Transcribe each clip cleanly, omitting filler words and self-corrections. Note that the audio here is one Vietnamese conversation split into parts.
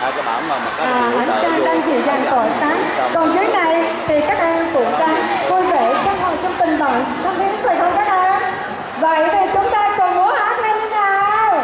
các bạn mà có Hạnh Trang đang dịu dàng tỏa sáng. Còn dưới này thì các em cũng đang vui vẻ trong tình bạn thân thiết, phải không các em? Vậy thì chúng ta cùng múa hát lên đi nào.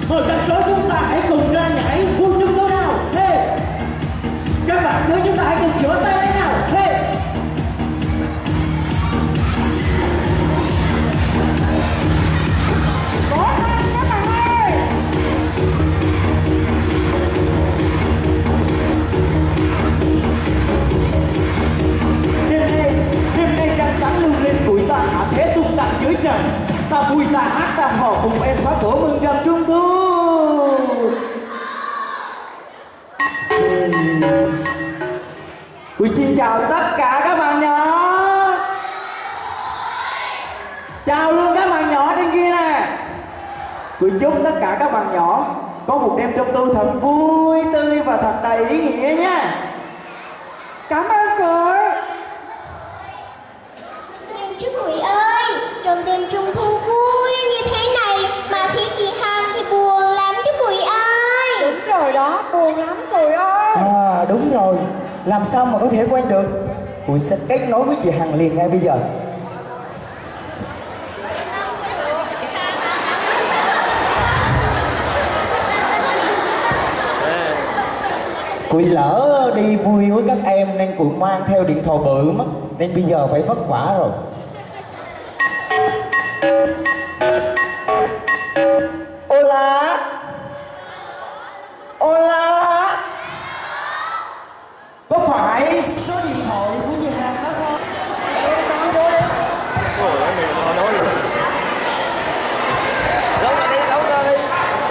Hồi sân khấu chúng ta hãy cùng ra nhảy vui chúng tôi nào. Hey. Các bạn với chúng ta hãy cùng vỗ tay lên nào. Hey. Vỗ tay các bạn ơi. Đêm nay trăng sáng lung linh bụi ta hạ thế tung tăng dưới trần. Ta vui ta hát ta hò cùng em phá tổ mừng rằm trung thu. Tôi xin chào tất cả các bạn nhỏ. Chào luôn các bạn nhỏ trên kia nè. Tôi chúc tất cả các bạn nhỏ có một đêm trung thu thật vui tươi và thật đầy ý nghĩa nha. Cảm ơn cô. Nhưng chú Quỷ ơi, trong đêm trung thu vui như thế này mà thấy chị Hằng thì buồn lắm chú Quỷ ơi. Đúng rồi đó, buồn lắm cô ơi. À đúng rồi, làm sao mà có thể quen được. Tôi sẽ kết nối với chị Hằng liền ngay bây giờ. Quỳ lỡ đi vui với các em nên Quỳ mang theo điện thoại bự mất, nên bây giờ phải vất vả rồi. Hola. Hola. Có phải số điện thoại của chị Hằng đó không? Ôi, mình còn nói luôn. Lâu ra đi, lâu ra đi.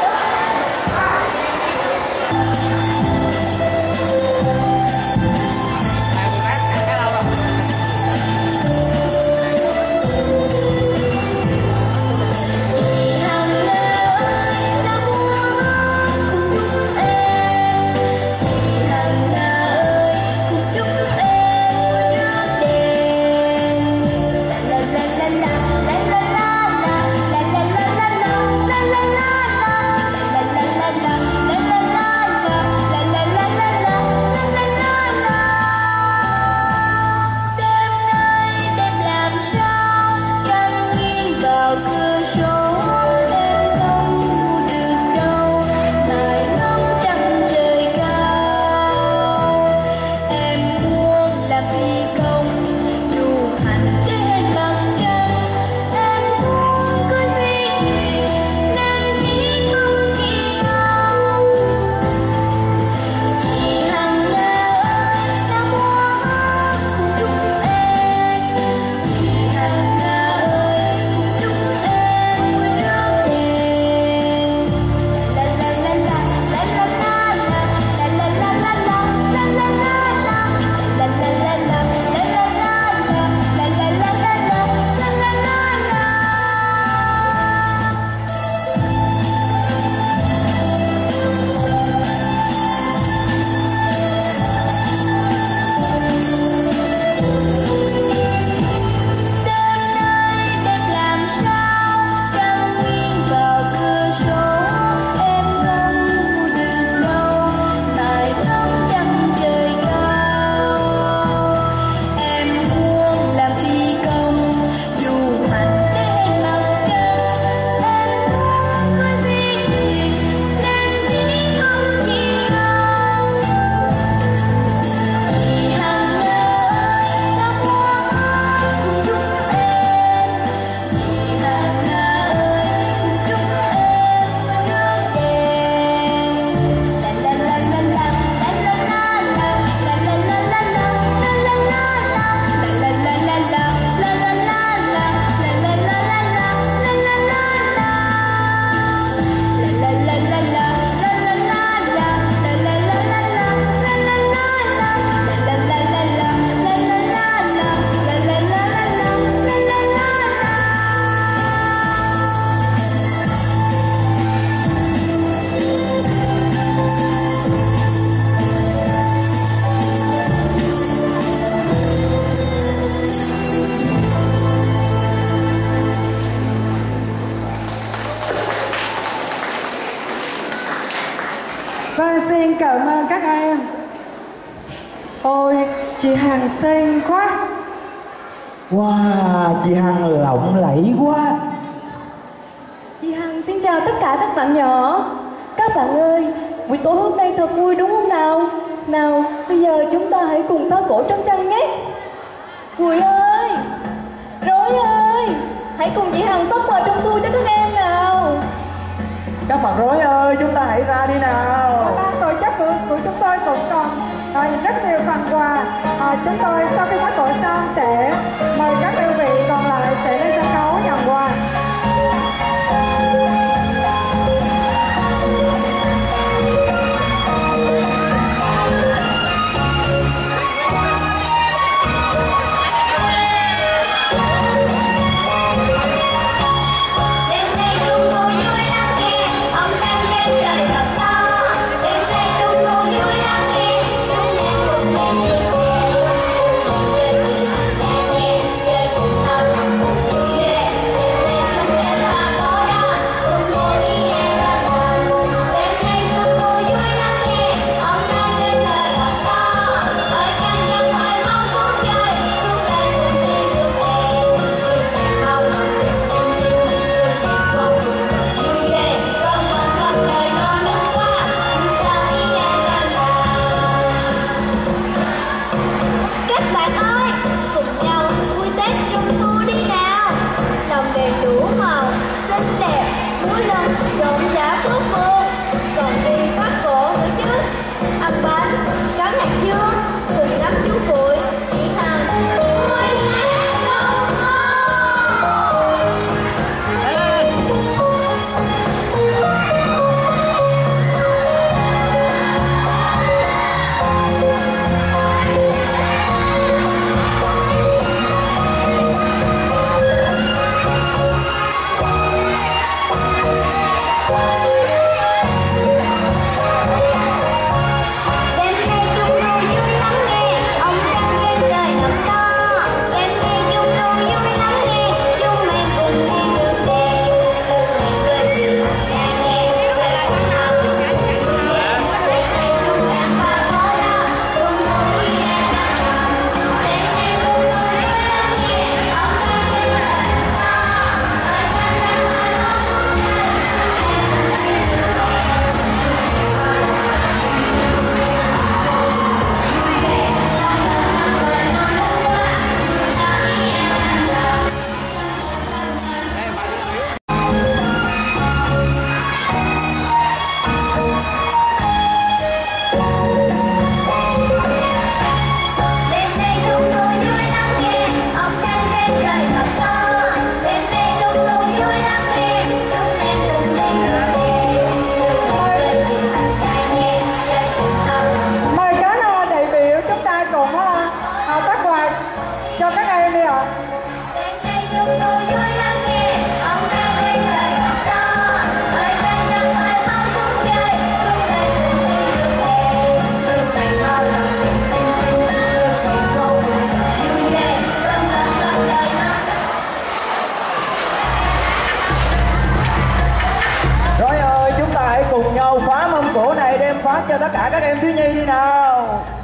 Vâng, xin cảm ơn các em. Ôi, chị Hằng xinh quá. Wow, chị Hằng lộng lẫy quá. Chị Hằng xinh Xin chào tất cả các bạn nhỏ. Các bạn ơi, buổi tối hôm nay thật vui đúng không nào? Nào, bây giờ chúng ta hãy cùng phá cổ trống trăng nhé. Hùi ơi, Rối ơi, hãy cùng chị Hằng phát quà trung thu cho các em nào. Các bạn Rối ơi, chúng ta hãy ra đi nào. Ban tổ chức của chúng tôi cũng còn rất nhiều phần quà. Chúng tôi sau khi phát cổ xong sẽ mời các đơn vị còn lại sẽ lên sân khấu nhận quà. Cùng nhau phá mâm cổ này đem phát cho tất cả các em thiếu nhi đi nào.